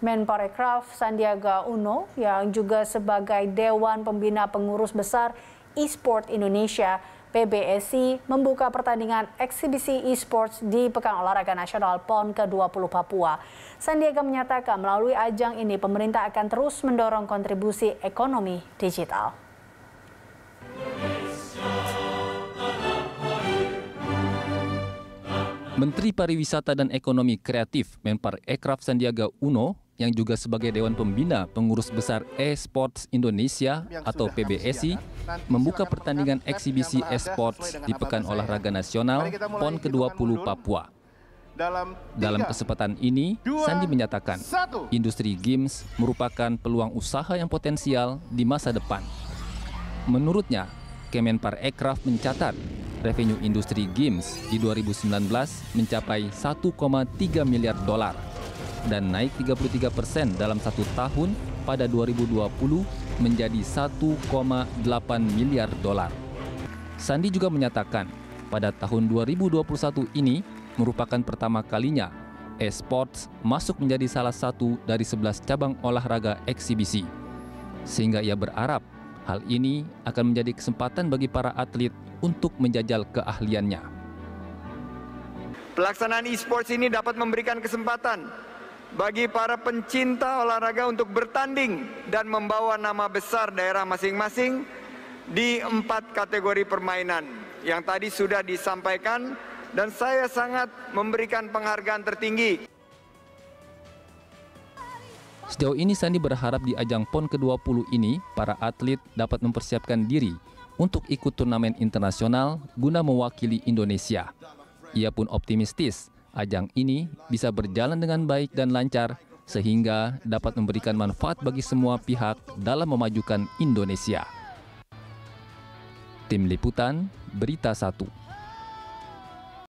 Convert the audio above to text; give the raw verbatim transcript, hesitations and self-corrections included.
Menparekraf Sandiaga Uno yang juga sebagai Dewan Pembina Pengurus Besar E-Sport Indonesia P B S I membuka pertandingan eksibisi e-sports di Pekan Olahraga Nasional P O N ke dua puluh Papua. Sandiaga menyatakan melalui ajang ini pemerintah akan terus mendorong kontribusi ekonomi digital. Menteri Pariwisata dan Ekonomi Kreatif Menparekraf Sandiaga Uno yang juga sebagai Dewan Pembina Pengurus Besar E-Sports Indonesia atau P B S I membuka pertandingan eksibisi e-sports di Pekan Olahraga Nasional P O N ke dua puluh Papua. Dalam kesempatan ini, Sandi menyatakan industri games merupakan peluang usaha yang potensial di masa depan. Menurutnya, Kemenparekraf mencatat revenue industri games di dua ribu sembilan belas mencapai satu koma tiga miliar dolar dan naik tiga puluh tiga persen dalam satu tahun pada dua ribu dua puluh menjadi satu koma delapan miliar dolar. Sandi juga menyatakan pada tahun dua ribu dua puluh satu ini merupakan pertama kalinya e-sports masuk menjadi salah satu dari sebelas cabang olahraga eksibisi. Sehingga ia berharap hal ini akan menjadi kesempatan bagi para atlet untuk menjajal keahliannya. Pelaksanaan e-sports ini dapat memberikan kesempatan bagi para pencinta olahraga untuk bertanding dan membawa nama besar daerah masing-masing di empat kategori permainan yang tadi sudah disampaikan, dan saya sangat memberikan penghargaan tertinggi. Sejauh ini Sandi berharap di ajang P O N ke dua puluh ini para atlet dapat mempersiapkan diri untuk ikut turnamen internasional guna mewakili Indonesia. Ia pun optimistis ajang ini bisa berjalan dengan baik dan lancar sehingga dapat memberikan manfaat bagi semua pihak dalam memajukan Indonesia. Tim Liputan Berita Satu.